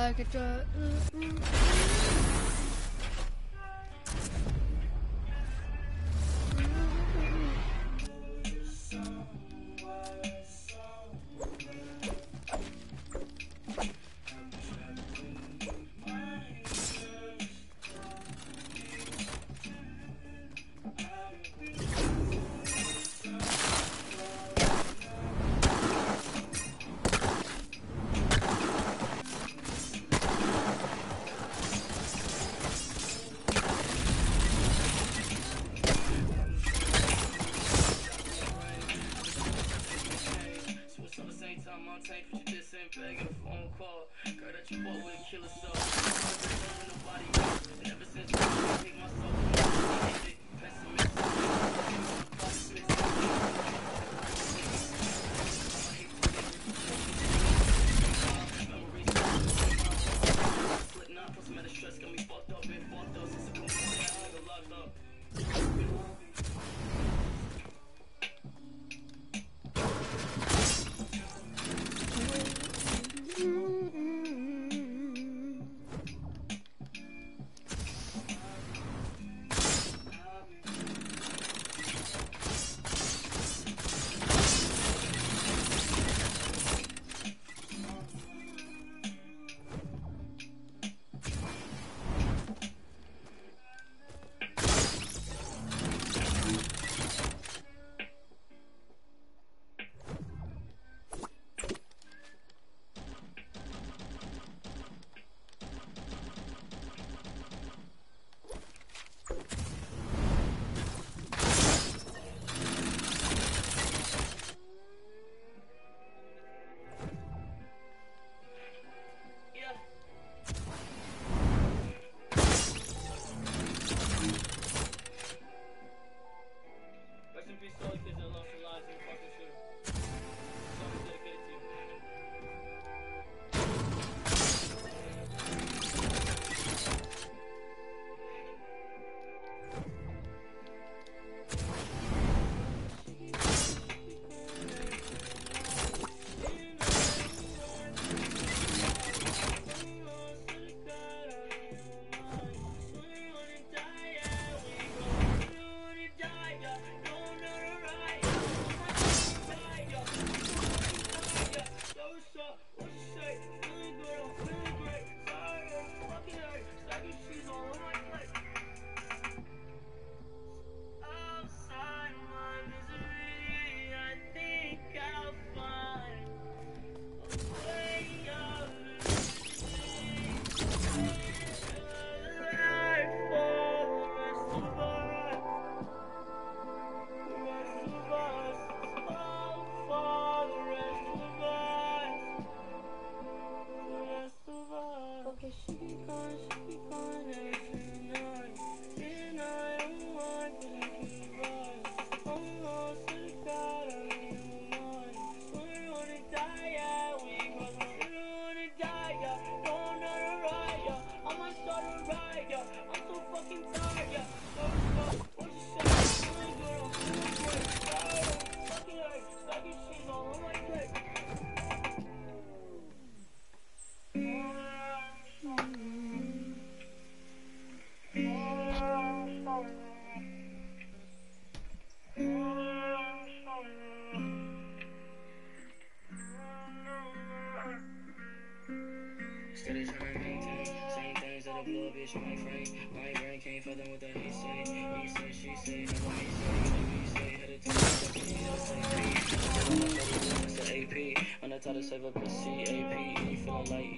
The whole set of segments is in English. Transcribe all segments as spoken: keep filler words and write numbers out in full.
like it does. Steady trying to maintain same things that a blow bitch my frame. My brain can't fathom what the he say. He say, she say, never me say, me say, had a time to be that's the A P. On the top to save up a C A P. Feeling like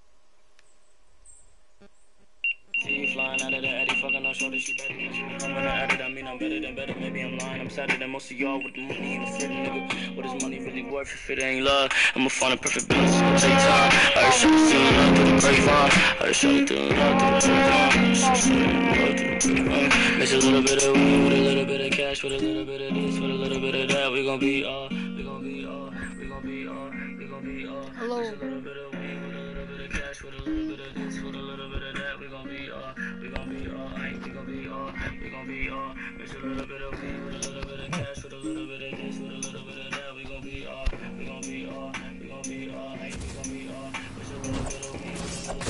T flying out of the Eddie, fucking on shoulder, she better than she when I added, I mean I'm better than better, maybe I'm lying, I'm sadder than most of y'all with the money and the freedom, nigga. What is money really worth if it ain't love? I'ma find a perfect balance, it's gonna take time. I heard shot still in love through the grapevine. I heard shot still in love through the grapevine. Shot still in love through the grapevine. Mix a little bit of weed with a little bit of cash, with a little bit of this, with a little bit of that. We gon' be all, we gon' be all, we gon' be all, we gon' be all. Hello. Mix a little bit of weed with a little bit of cash, with a little bit of this, with a little bit of that. We gon' be all, we gon' be all, ain't we gon' be all, we gon' be all. Mix a little bit of weed with a little bit of cash, with a little bit of this, with a little bit of that. We gon' be all, we gon' be all, we gon' be all, ain't we gon' be all. Mix a little bit of weed with a little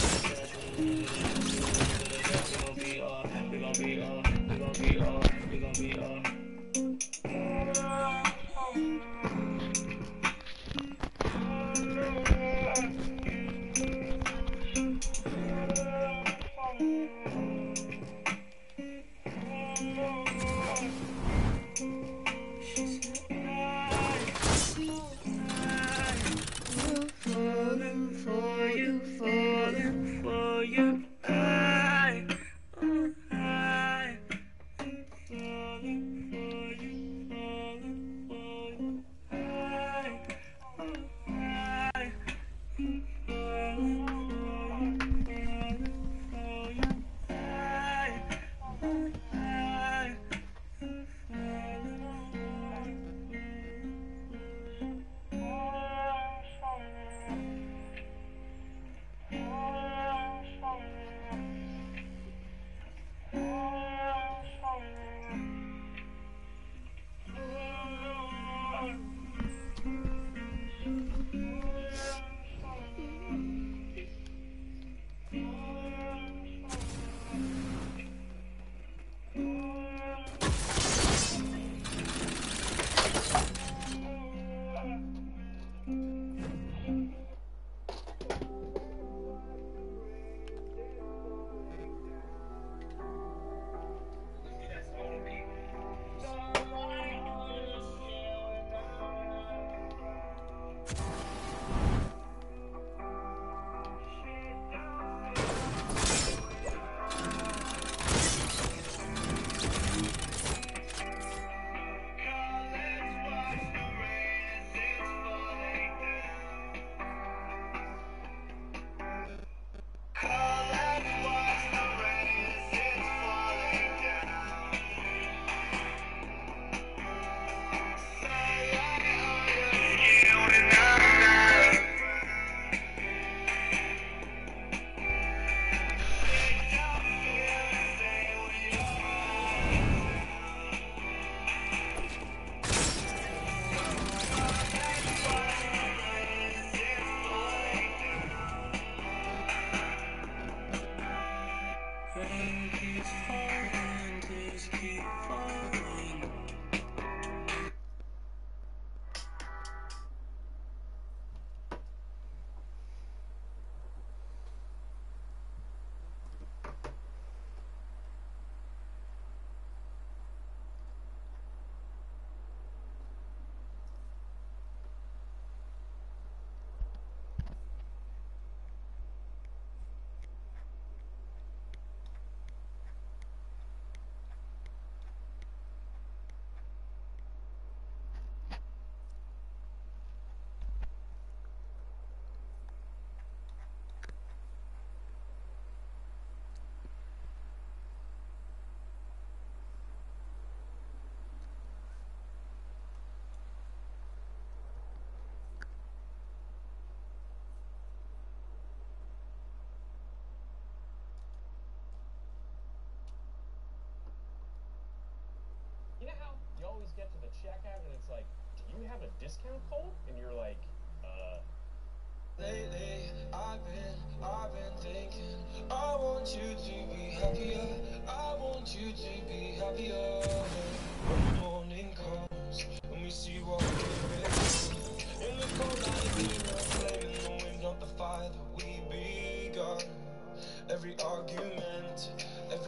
get to the checkout and it's like, do you have a discount code? And you're like, uh. Lately, I've been, I've been thinking, I want you to be happier. I want you to be happier. When the morning comes, when we see what we're in. In the cold light, we are flaming the wind, not the fire that we begun. Every argument, every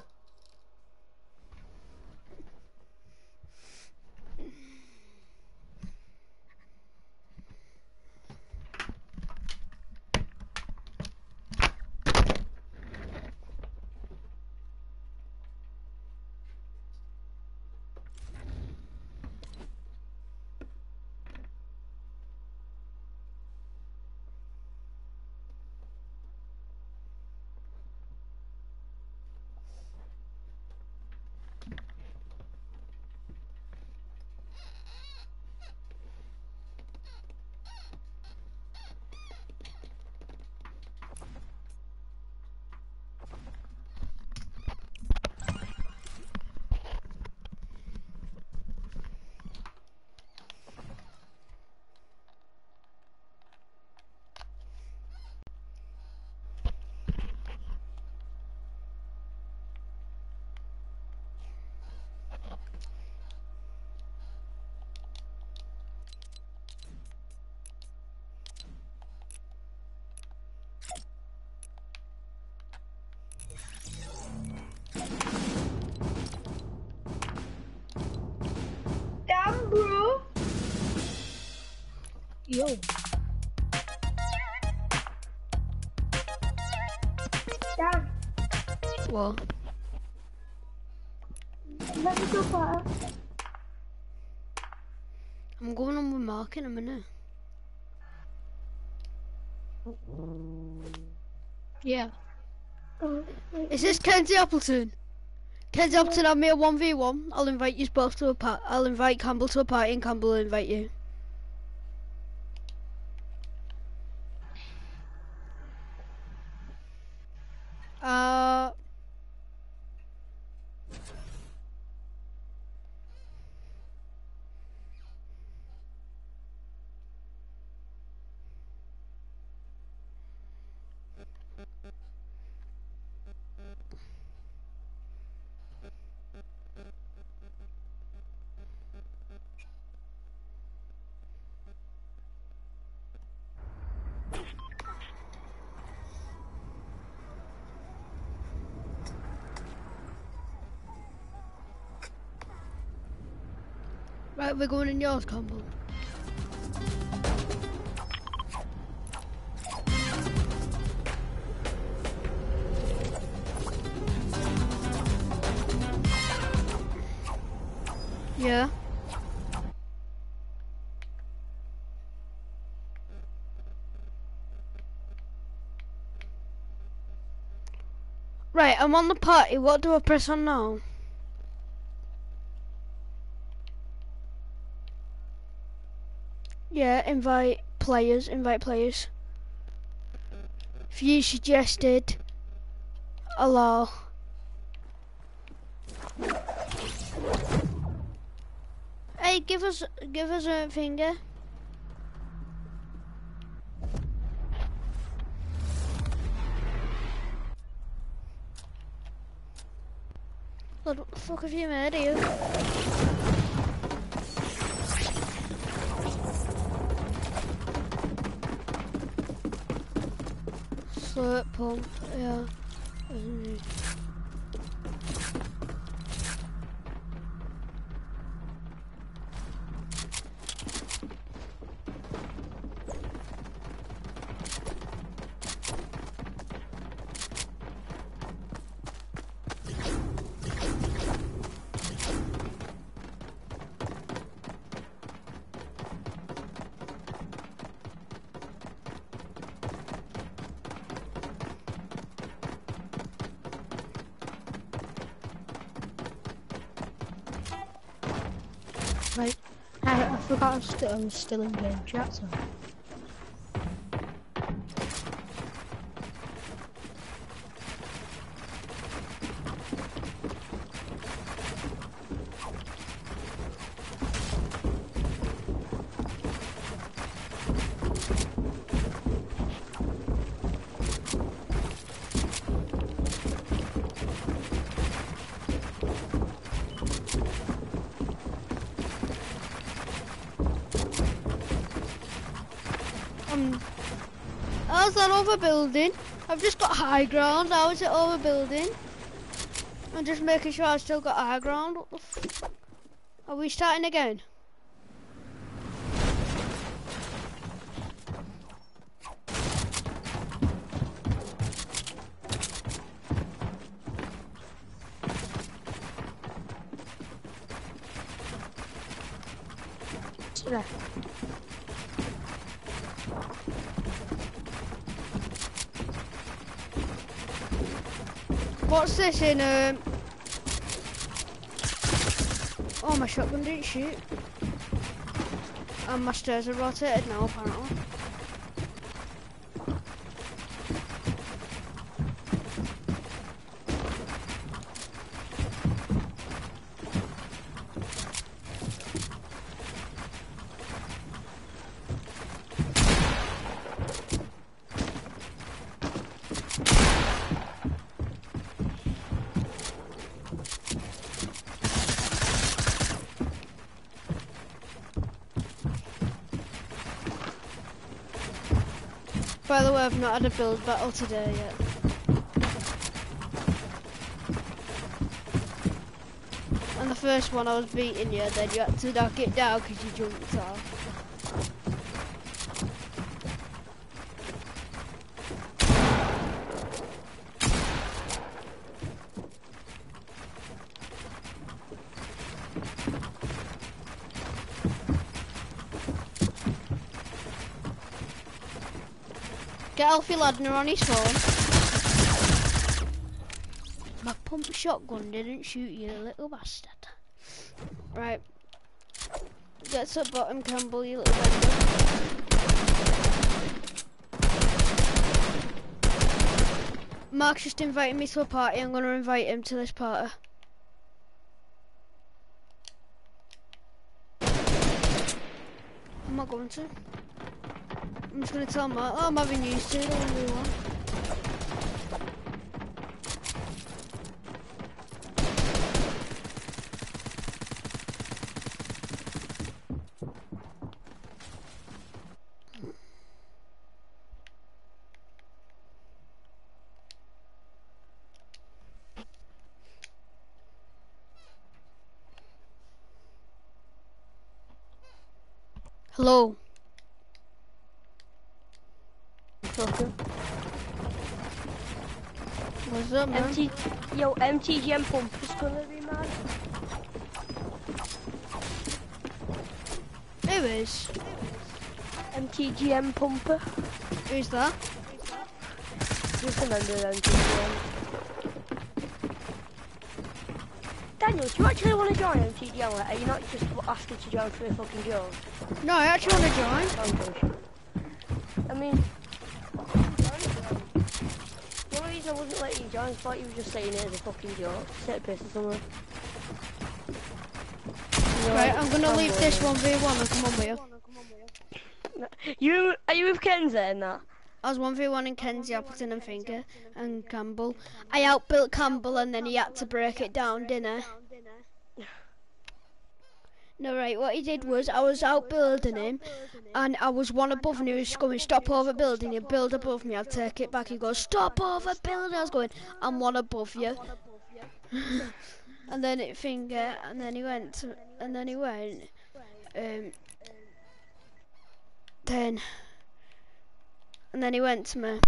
Damn, bro. Yo. Damn. What? Let me go far. I'm going on with Mark in a minute. Yeah. Oh, wait. Is this Kenzie Appleton? Kenzie Appleton, have me a one v one. I'll invite you both to a party. I'll invite Campbell to a party and Campbell will invite you. Uh... Right, we're going in yours, Campbell. Yeah. Right, I'm on the party. What do I press on now? Yeah, invite players, invite players. View suggested. Allow. Hey, give us, give us a finger. Lord, what the fuck have you made, you? Slurp pump, yeah. Right. I, I forgot I was, st I was still in game chat, so. Um, how's that overbuilding? I've just got high ground. How is it overbuilding? I'm just making sure I've still got high ground. What the f Are we starting again? Yeah. What's this in um oh, my shotgun didn't shoot. And my stairs are rotated now apparently. By the way, I've not had a build battle today yet. And the first one I was beating you, then you had to knock it down because you jumped off. Get Alfie Ladner on his phone. My pump shotgun didn't shoot you, little bastard. Right. Get to the bottom, Campbell, you little bastard. Mark's just invited me to a party. I'm going to invite him to this party. I'm not going to. I'm just going to tell Mark, oh, I'm having used to it, I don't really want. Hello. Okay. What's up, man? M T, yo, M T G M pump is gonna be mad. Who is? M T G M pumper. Who's that? Just a member of M T G M. Daniel, do you actually want to join M T G M? Like, are you not just asking to join for a fucking joke? No, I actually want to join. Okay. I mean, the only reason I wasn't letting you join, I thought you were just saying it as a fucking joke. Set a piss or something. Right, I'm gonna leave this one v one and come on with you. You, are you with Kenzie and that? I was one v one in Kenzie, Appleton and Finger and Campbell. I outbuilt Campbell and then he had to break it down, didn't he? No, right, what he did was, I was outbuilding him, and I was one above and he was going, stop overbuilding, he'd build above me, I'd take it back, he goes, stop overbuilding, I was going, I'm one above you. And then it Finger, and then he went, to, and then he went, um, then, and then he went to me.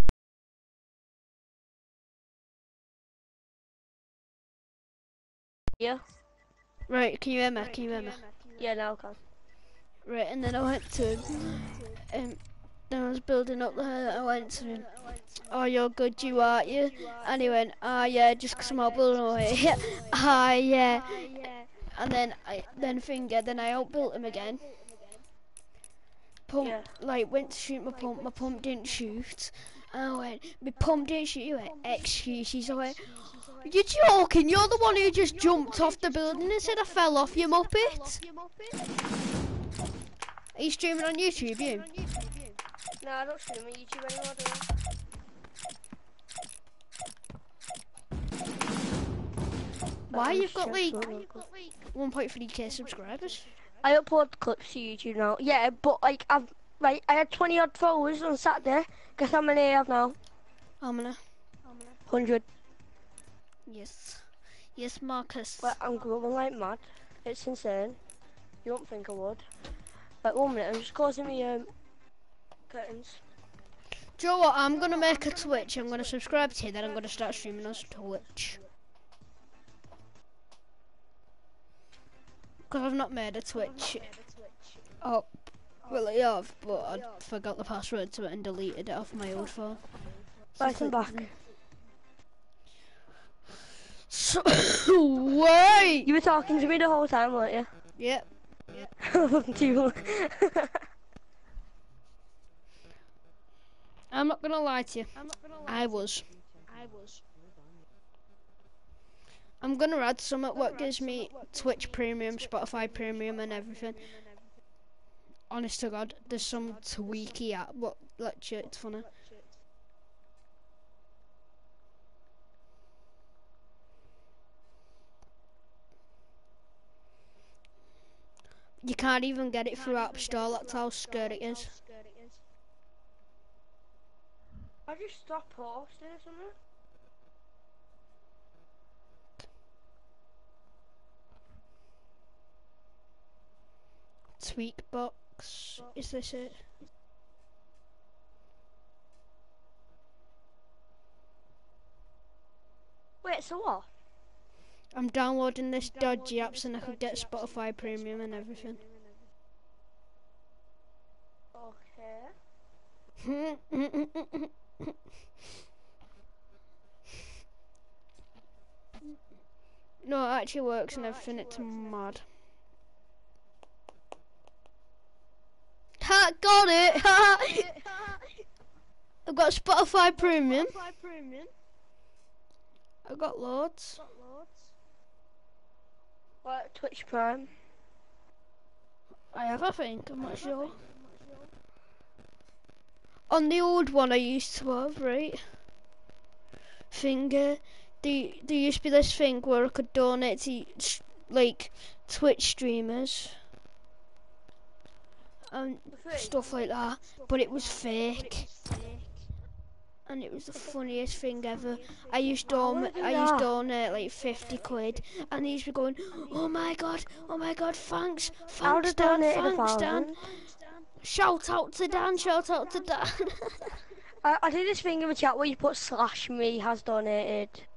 Yeah. Right, can you hear me, can you hear me? Yeah, now I can. Right, and then I went to him, um, then I was building up there, I went to him, oh, you're good, you are, you? And he went, ah, oh, yeah, just 'cause I'm outbuilding away. Ah, yeah. And then I, then Finger, then I outbuilt him again. Pump, Yeah. like, went to shoot my pump, my pump didn't shoot. And I went, my pump didn't shoot, you went, excuses. I went, you're joking, you're the one who just jumped off the building and said I fell off, you muppet. Are you streaming on YouTube, you? No, I don't stream on YouTube anymore, do I? Why Um, you've got like shit, one point three K subscribers? I upload clips to YouTube now. Yeah, but like I've Right, I had twenty odd followers on Saturday. Guess how many I have now? How many? one hundred. Yes. Yes, Marcus. Well, I'm growing like mad. It's insane. You don't think I would. Like, one minute, I'm just closing my um, curtains. Do you know what? I'm gonna make a Twitch. I'm gonna subscribe to you, then I'm gonna start streaming on Twitch. Because I've not made a Twitch. Oh, well, I have, but I forgot the password to it and deleted it off my old phone. Right, I'm back. So, wait! You were talking to me the whole time, weren't you? Yep. I wasn't you. I'm not gonna lie to you. I was. I was. I'm gonna add some at what gives me Twitch Premium, Spotify Premium, and everything. Honest to God, there's some tweaky app, but like, it's funny. You can't even get it through App Store, that's how scared it is. I just stopped posting or something. Tweakbox, is this it? Wait, so what? I'm downloading this dodgy app so I could get Spotify Premium and everything. Okay. No, it actually works and everything, it's mad. Ha, got it! I've got Spotify Premium. I've got loads. What, Twitch Prime? I have, I think, I'm not sure. On the old one I used to have, right? Finger. There, there used to be this thing where I could donate to, like, Twitch streamers. And stuff like that. But it was fake. And it was the funniest thing ever. I used to um, I used to donate like fifty quid, and he used to be going, "Oh my god, oh my god, thanks, thanks Dan, thanks Dan." Shout out to Dan, shout out to Dan. I, I did this thing in the chat where you put slash me has donated.